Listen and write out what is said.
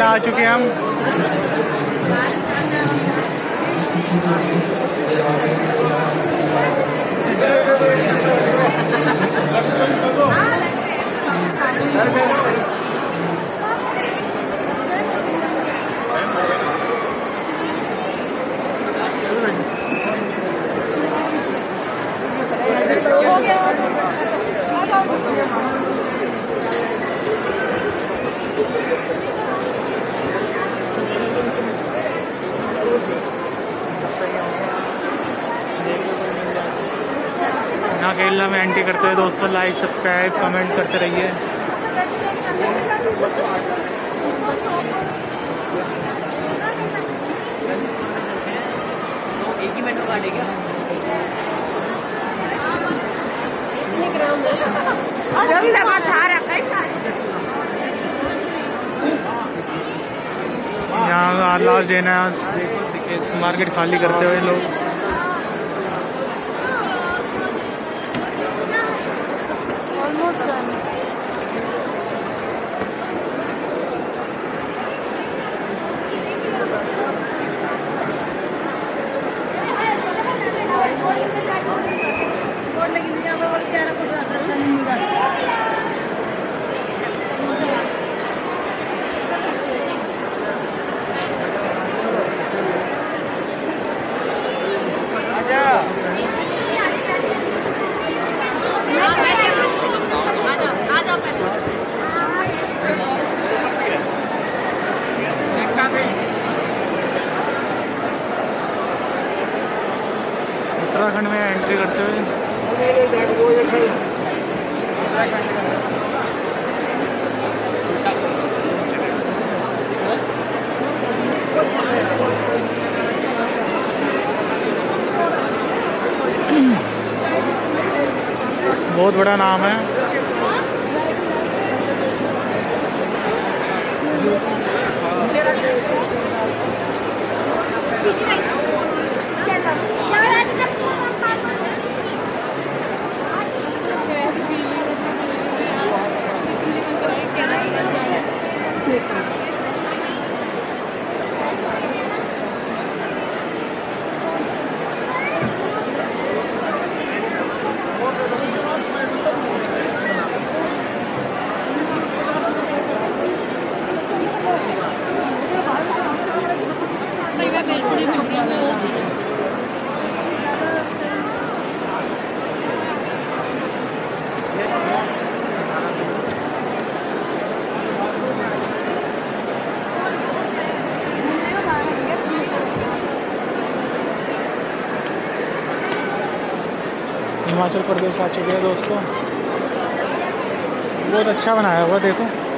आ चुके हैं हम। यहाँ केरला में एंट्री करते हुए दोस्तों लाइक सब्सक्राइब कमेंट करते रहिए। एक ही मेनू कार्ड है क्या? यहाँ लास्ट देना है, मार्केट खाली करते हुए लोग। उत्तराखंड में एंट्री करते हुए बहुत बड़ा नाम है। हिमाचल प्रदेश आ चुके हैं दोस्तों। बहुत अच्छा बनाया हुआ देखो।